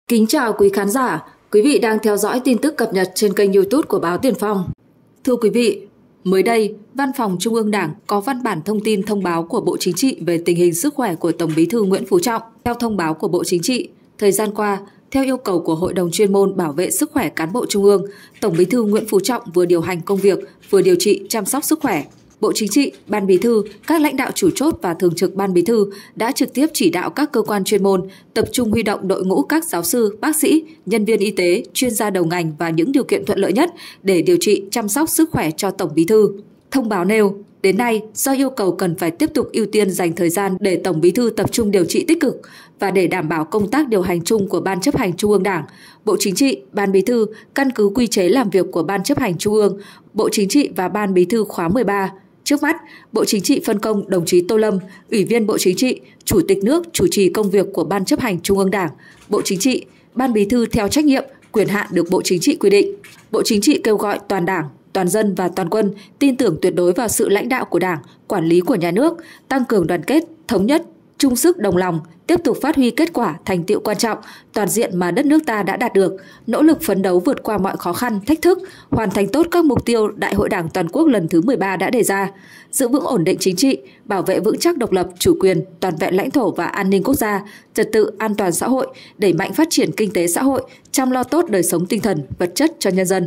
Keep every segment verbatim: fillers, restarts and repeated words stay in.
Kính chào quý khán giả, quý vị đang theo dõi tin tức cập nhật trên kênh YouTube của báo Tiền Phong. Thưa quý vị, mới đây, Văn phòng Trung ương Đảng có văn bản thông tin thông báo của Bộ Chính trị về tình hình sức khỏe của Tổng Bí thư Nguyễn Phú Trọng. Theo thông báo của Bộ Chính trị, thời gian qua, theo yêu cầu của Hội đồng chuyên môn bảo vệ sức khỏe cán bộ Trung ương, Tổng Bí thư Nguyễn Phú Trọng vừa điều hành công việc, vừa điều trị chăm sóc sức khỏe. Bộ Chính trị, Ban Bí thư, các lãnh đạo chủ chốt và thường trực Ban Bí thư đã trực tiếp chỉ đạo các cơ quan chuyên môn tập trung huy động đội ngũ các giáo sư, bác sĩ, nhân viên y tế, chuyên gia đầu ngành và những điều kiện thuận lợi nhất để điều trị chăm sóc sức khỏe cho Tổng Bí thư. Thông báo nêu, đến nay, do yêu cầu cần phải tiếp tục ưu tiên dành thời gian để Tổng Bí thư tập trung điều trị tích cực và để đảm bảo công tác điều hành chung của Ban chấp hành Trung ương Đảng, Bộ Chính trị, Ban Bí thư căn cứ quy chế làm việc của Ban chấp hành Trung ương, Bộ Chính trị và Ban Bí thư khóa mười ba. Trước mắt, Bộ Chính trị phân công đồng chí Tô Lâm, Ủy viên Bộ Chính trị, Chủ tịch nước chủ trì công việc của Ban chấp hành Trung ương Đảng, Bộ Chính trị, Ban Bí thư theo trách nhiệm, quyền hạn được Bộ Chính trị quy định. Bộ Chính trị kêu gọi toàn Đảng, toàn dân và toàn quân tin tưởng tuyệt đối vào sự lãnh đạo của Đảng, quản lý của nhà nước, tăng cường đoàn kết, thống nhất, chung sức đồng lòng, tiếp tục phát huy kết quả thành tựu quan trọng, toàn diện mà đất nước ta đã đạt được, nỗ lực phấn đấu vượt qua mọi khó khăn, thách thức, hoàn thành tốt các mục tiêu Đại hội Đảng toàn quốc lần thứ mười ba đã đề ra, giữ vững ổn định chính trị, bảo vệ vững chắc độc lập, chủ quyền, toàn vẹn lãnh thổ và an ninh quốc gia, trật tự an toàn xã hội, đẩy mạnh phát triển kinh tế xã hội, chăm lo tốt đời sống tinh thần, vật chất cho nhân dân.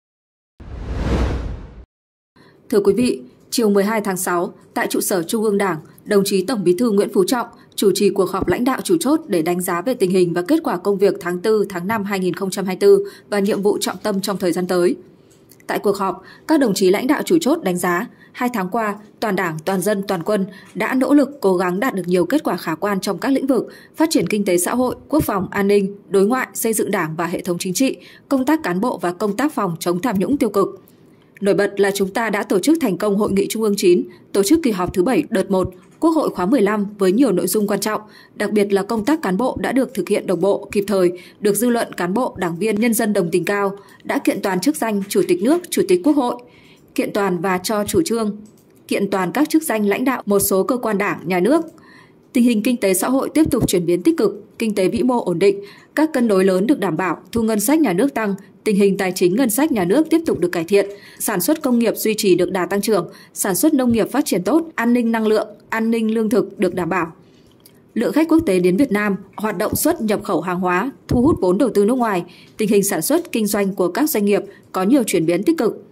Thưa quý vị, chiều mười hai tháng sáu, tại trụ sở Trung ương Đảng, đồng chí Tổng Bí thư Nguyễn Phú Trọng chủ trì cuộc họp lãnh đạo chủ chốt để đánh giá về tình hình và kết quả công việc tháng tư, tháng năm hai nghìn không trăm hai mươi tư và nhiệm vụ trọng tâm trong thời gian tới. Tại cuộc họp, các đồng chí lãnh đạo chủ chốt đánh giá, hai tháng qua, toàn Đảng, toàn dân, toàn quân đã nỗ lực cố gắng đạt được nhiều kết quả khả quan trong các lĩnh vực phát triển kinh tế xã hội, quốc phòng, an ninh, đối ngoại, xây dựng Đảng và hệ thống chính trị, công tác cán bộ và công tác phòng chống tham nhũng tiêu cực. Nổi bật là chúng ta đã tổ chức thành công Hội nghị Trung ương chín, tổ chức kỳ họp thứ bảy đợt một, Quốc hội khóa mười lăm với nhiều nội dung quan trọng, đặc biệt là công tác cán bộ đã được thực hiện đồng bộ, kịp thời, được dư luận cán bộ, đảng viên, nhân dân đồng tình cao, đã kiện toàn chức danh Chủ tịch nước, Chủ tịch Quốc hội, kiện toàn và cho chủ trương, kiện toàn các chức danh lãnh đạo một số cơ quan Đảng, nhà nước. Tình hình kinh tế xã hội tiếp tục chuyển biến tích cực, kinh tế vĩ mô ổn định, các cân đối lớn được đảm bảo, thu ngân sách nhà nước tăng, tình hình tài chính ngân sách nhà nước tiếp tục được cải thiện, sản xuất công nghiệp duy trì được đà tăng trưởng, sản xuất nông nghiệp phát triển tốt, an ninh năng lượng, an ninh lương thực được đảm bảo. Lượng khách quốc tế đến Việt Nam, hoạt động xuất nhập khẩu hàng hóa, thu hút vốn đầu tư nước ngoài, tình hình sản xuất kinh doanh của các doanh nghiệp có nhiều chuyển biến tích cực.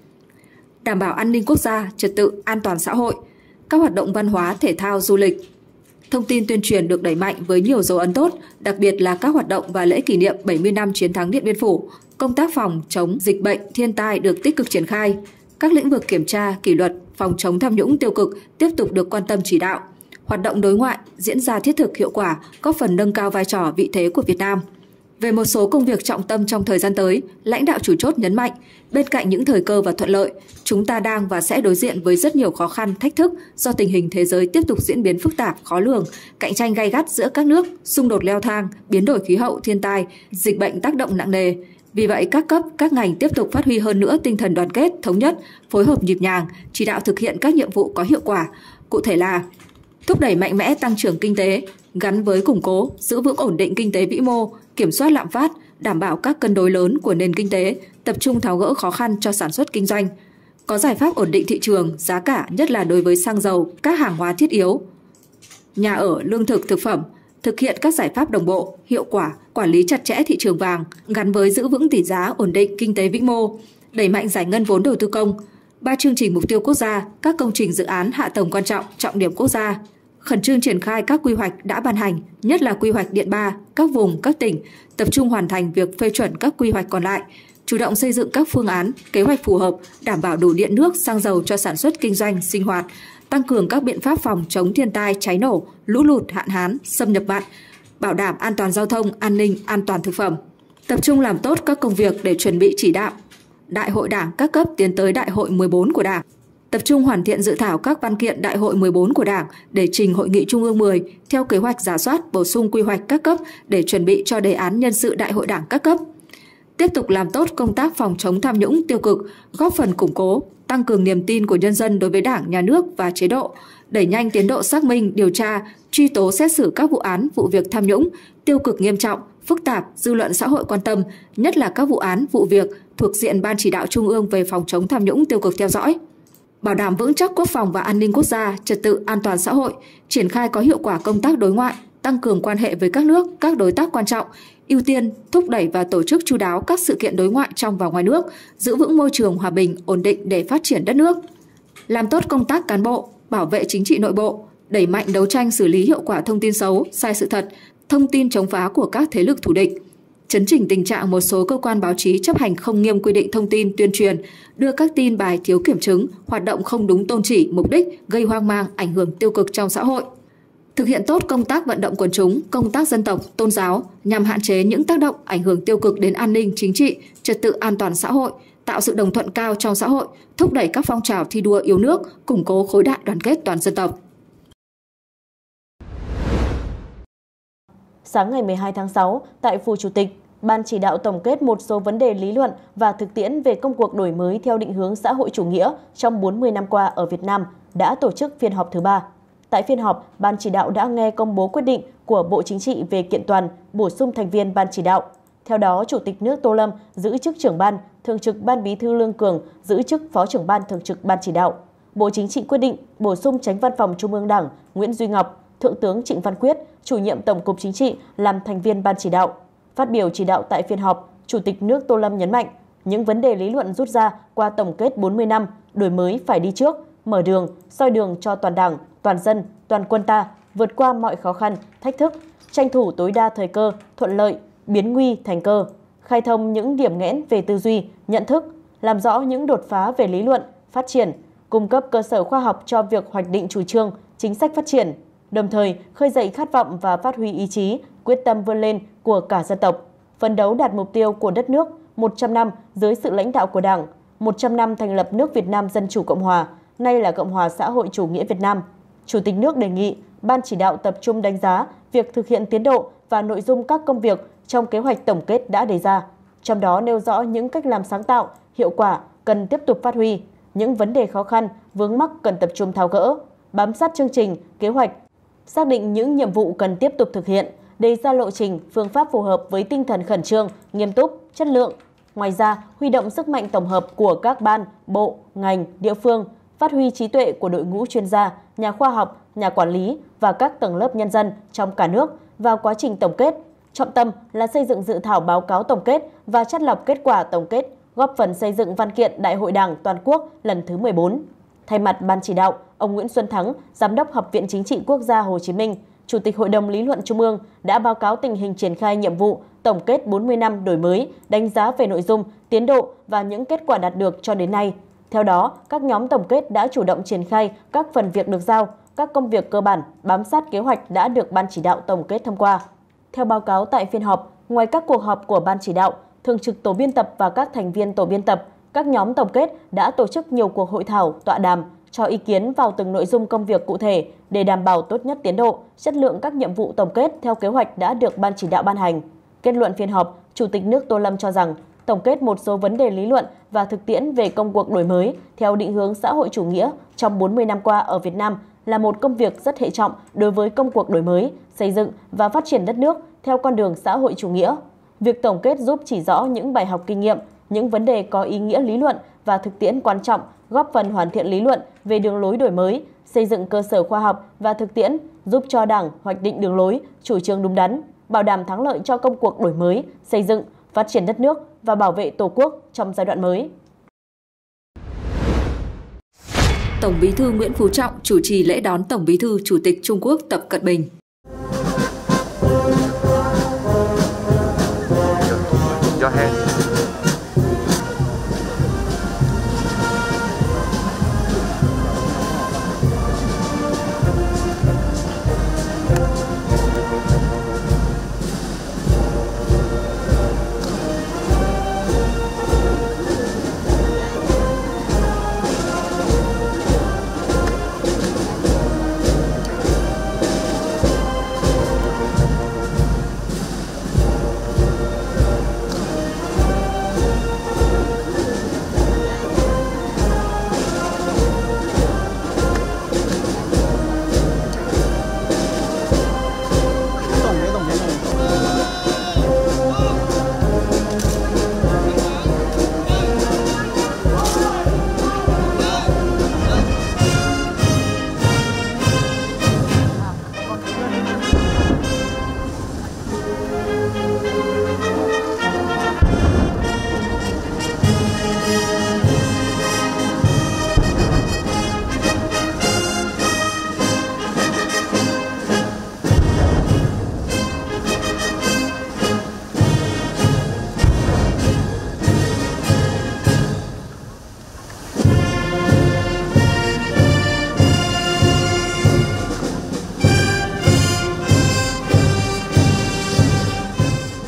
Đảm bảo an ninh quốc gia, trật tự, an toàn xã hội, các hoạt động văn hóa, thể thao, du lịch. Thông tin tuyên truyền được đẩy mạnh với nhiều dấu ấn tốt, đặc biệt là các hoạt động và lễ kỷ niệm bảy mươi năm chiến thắng Điện Biên Phủ, công tác phòng chống dịch bệnh, thiên tai được tích cực triển khai. Các lĩnh vực kiểm tra, kỷ luật, phòng chống tham nhũng tiêu cực tiếp tục được quan tâm chỉ đạo. Hoạt động đối ngoại diễn ra thiết thực hiệu quả, góp phần nâng cao vai trò vị thế của Việt Nam. Về một số công việc trọng tâm trong thời gian tới, lãnh đạo chủ chốt nhấn mạnh, bên cạnh những thời cơ và thuận lợi, chúng ta đang và sẽ đối diện với rất nhiều khó khăn, thách thức do tình hình thế giới tiếp tục diễn biến phức tạp, khó lường, cạnh tranh gay gắt giữa các nước, xung đột leo thang, biến đổi khí hậu, thiên tai, dịch bệnh tác động nặng nề. Vì vậy, các cấp, các ngành tiếp tục phát huy hơn nữa tinh thần đoàn kết, thống nhất, phối hợp nhịp nhàng, chỉ đạo thực hiện các nhiệm vụ có hiệu quả. Cụ thể là thúc đẩy mạnh mẽ tăng trưởng kinh tế, gắn với củng cố, giữ vững ổn định kinh tế vĩ mô, kiểm soát lạm phát, đảm bảo các cân đối lớn của nền kinh tế, tập trung tháo gỡ khó khăn cho sản xuất kinh doanh. Có giải pháp ổn định thị trường, giá cả, nhất là đối với xăng dầu, các hàng hóa thiết yếu, nhà ở, lương thực, thực phẩm, thực hiện các giải pháp đồng bộ, hiệu quả, quản lý chặt chẽ thị trường vàng, gắn với giữ vững tỷ giá, ổn định kinh tế vĩ mô, đẩy mạnh giải ngân vốn đầu tư công, ba chương trình mục tiêu quốc gia, các công trình dự án hạ tầng quan trọng, trọng điểm quốc gia, khẩn trương triển khai các quy hoạch đã ban hành, nhất là quy hoạch điện ba, các vùng, các tỉnh, tập trung hoàn thành việc phê chuẩn các quy hoạch còn lại, chủ động xây dựng các phương án, kế hoạch phù hợp, đảm bảo đủ điện nước, xăng dầu cho sản xuất kinh doanh, sinh hoạt, tăng cường các biện pháp phòng chống thiên tai, cháy nổ, lũ lụt, hạn hán, xâm nhập mặn, bảo đảm an toàn giao thông, an ninh, an toàn thực phẩm. Tập trung làm tốt các công việc để chuẩn bị chỉ đạo Đại hội Đảng các cấp tiến tới Đại hội mười bốn của Đảng. Tập trung hoàn thiện dự thảo các văn kiện Đại hội mười bốn của Đảng để trình Hội nghị Trung ương mười theo kế hoạch rà soát, bổ sung quy hoạch các cấp để chuẩn bị cho đề án nhân sự Đại hội Đảng các cấp. Tiếp tục làm tốt công tác phòng chống tham nhũng tiêu cực, góp phần củng cố, tăng cường niềm tin của nhân dân đối với Đảng, Nhà nước và chế độ, đẩy nhanh tiến độ xác minh, điều tra, truy tố xét xử các vụ án, vụ việc tham nhũng, tiêu cực nghiêm trọng, phức tạp, dư luận xã hội quan tâm, nhất là các vụ án, vụ việc thuộc diện Ban Chỉ đạo Trung ương về phòng chống tham nhũng tiêu cực theo dõi. Bảo đảm vững chắc quốc phòng và an ninh quốc gia, trật tự an toàn xã hội, triển khai có hiệu quả công tác đối ngoại, tăng cường quan hệ với các nước, các đối tác quan trọng, ưu tiên, thúc đẩy và tổ chức chu đáo các sự kiện đối ngoại trong và ngoài nước, giữ vững môi trường hòa bình, ổn định để phát triển đất nước. Làm tốt công tác cán bộ, bảo vệ chính trị nội bộ, đẩy mạnh đấu tranh xử lý hiệu quả thông tin xấu, sai sự thật, thông tin chống phá của các thế lực thù địch, chấn chỉnh tình trạng một số cơ quan báo chí chấp hành không nghiêm quy định thông tin tuyên truyền, đưa các tin bài thiếu kiểm chứng, hoạt động không đúng tôn chỉ, mục đích, gây hoang mang, ảnh hưởng tiêu cực trong xã hội. Thực hiện tốt công tác vận động quần chúng, công tác dân tộc, tôn giáo nhằm hạn chế những tác động ảnh hưởng tiêu cực đến an ninh chính trị, trật tự an toàn xã hội, tạo sự đồng thuận cao trong xã hội, thúc đẩy các phong trào thi đua yêu nước, củng cố khối đại đoàn kết toàn dân tộc. Sáng ngày mười hai tháng sáu, tại Phủ Chủ tịch, Ban chỉ đạo tổng kết một số vấn đề lý luận và thực tiễn về công cuộc đổi mới theo định hướng xã hội chủ nghĩa trong bốn mươi năm qua ở Việt Nam đã tổ chức phiên họp thứ ba. Tại phiên họp, Ban chỉ đạo đã nghe công bố quyết định của Bộ Chính trị về kiện toàn, bổ sung thành viên Ban chỉ đạo. Theo đó, Chủ tịch nước Tô Lâm giữ chức trưởng ban, Thường trực Ban Bí thư Lương Cường giữ chức Phó trưởng ban Thường trực Ban chỉ đạo. Bộ Chính trị quyết định bổ sung Chánh Văn phòng Trung ương Đảng Nguyễn Duy Ngọc, Thượng tướng Trịnh Văn Quyết, Chủ nhiệm Tổng cục Chính trị làm thành viên Ban chỉ đạo. Phát biểu chỉ đạo tại phiên họp, Chủ tịch nước Tô Lâm nhấn mạnh những vấn đề lý luận rút ra qua tổng kết bốn mươi năm, đổi mới phải đi trước, mở đường, soi đường cho toàn Đảng, toàn dân, toàn quân ta vượt qua mọi khó khăn, thách thức, tranh thủ tối đa thời cơ, thuận lợi, biến nguy thành cơ, khai thông những điểm nghẽn về tư duy, nhận thức, làm rõ những đột phá về lý luận, phát triển, cung cấp cơ sở khoa học cho việc hoạch định chủ trương, chính sách phát triển, đồng thời khơi dậy khát vọng và phát huy ý chí, quyết tâm vươn lên của cả dân tộc, phấn đấu đạt mục tiêu của đất nước một trăm năm dưới sự lãnh đạo của Đảng, một trăm năm thành lập nước Việt Nam Dân chủ Cộng hòa, nay là Cộng hòa xã hội chủ nghĩa Việt Nam. Chủ tịch nước đề nghị Ban chỉ đạo tập trung đánh giá việc thực hiện tiến độ và nội dung các công việc trong kế hoạch tổng kết đã đề ra, trong đó nêu rõ những cách làm sáng tạo, hiệu quả cần tiếp tục phát huy, những vấn đề khó khăn, vướng mắc cần tập trung tháo gỡ, bám sát chương trình, kế hoạch, xác định những nhiệm vụ cần tiếp tục thực hiện, đề ra lộ trình, phương pháp phù hợp với tinh thần khẩn trương, nghiêm túc, chất lượng. Ngoài ra, huy động sức mạnh tổng hợp của các ban, bộ, ngành, địa phương, phát huy trí tuệ của đội ngũ chuyên gia, nhà khoa học, nhà quản lý và các tầng lớp nhân dân trong cả nước vào quá trình tổng kết. Trọng tâm là xây dựng dự thảo báo cáo tổng kết và chắt lọc kết quả tổng kết, góp phần xây dựng văn kiện Đại hội Đảng toàn quốc lần thứ mười bốn. Thay mặt Ban chỉ đạo, ông Nguyễn Xuân Thắng, Giám đốc Học viện Chính trị Quốc gia Hồ Chí Minh, Chủ tịch Hội đồng Lý luận Trung ương đã báo cáo tình hình triển khai nhiệm vụ tổng kết bốn mươi năm đổi mới, đánh giá về nội dung, tiến độ và những kết quả đạt được cho đến nay. Theo đó, các nhóm tổng kết đã chủ động triển khai các phần việc được giao, các công việc cơ bản, bám sát kế hoạch đã được Ban chỉ đạo tổng kết thông qua. Theo báo cáo tại phiên họp, ngoài các cuộc họp của Ban chỉ đạo, Thường trực Tổ biên tập và các thành viên Tổ biên tập, các nhóm tổng kết đã tổ chức nhiều cuộc hội thảo, tọa đàm, cho ý kiến vào từng nội dung công việc cụ thể để đảm bảo tốt nhất tiến độ, chất lượng các nhiệm vụ tổng kết theo kế hoạch đã được Ban chỉ đạo ban hành. Kết luận phiên họp, Chủ tịch nước Tô Lâm cho rằng tổng kết một số vấn đề lý luận và thực tiễn về công cuộc đổi mới theo định hướng xã hội chủ nghĩa trong bốn mươi năm qua ở Việt Nam là một công việc rất hệ trọng đối với công cuộc đổi mới, xây dựng và phát triển đất nước theo con đường xã hội chủ nghĩa. Việc tổng kết giúp chỉ rõ những bài học kinh nghiệm, những vấn đề có ý nghĩa lý luận và thực tiễn quan trọng, góp phần hoàn thiện lý luận về đường lối đổi mới, xây dựng cơ sở khoa học và thực tiễn, giúp cho Đảng hoạch định đường lối, chủ trương đúng đắn, bảo đảm thắng lợi cho công cuộc đổi mới, xây dựng, phát triển đất nước và bảo vệ Tổ quốc trong giai đoạn mới. Tổng Bí thư Nguyễn Phú Trọng chủ trì lễ đón Tổng Bí thư Chủ tịch Trung Quốc Tập Cận Bình.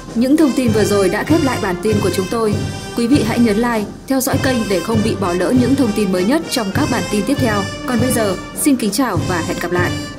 Những thông tin vừa rồi đã khép lại bản tin của chúng tôi. Quý vị hãy nhấn like, theo dõi kênh để không bị bỏ lỡ những thông tin mới nhất trong các bản tin tiếp theo. Còn bây giờ, xin kính chào và hẹn gặp lại!